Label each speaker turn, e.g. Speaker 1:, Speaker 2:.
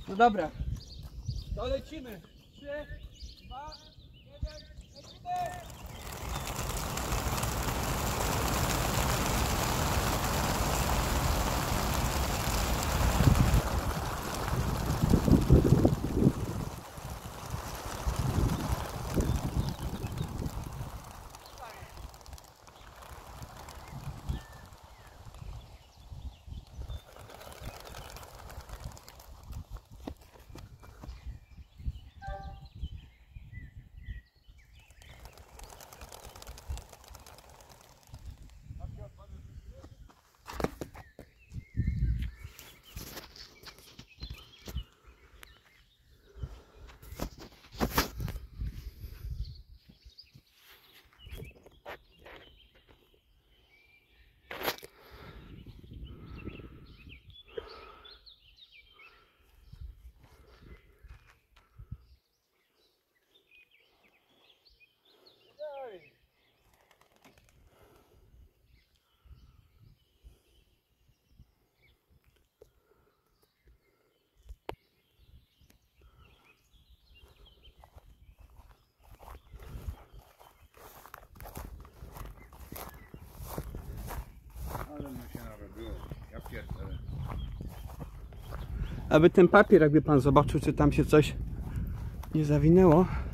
Speaker 1: No dobra. To lecimy. 3, 2, 1, lecimy!
Speaker 2: Ale mu się narobiło, ja pierdolę.
Speaker 1: Aby ten papier, jakby pan zobaczył, czy tam się coś nie zawinęło.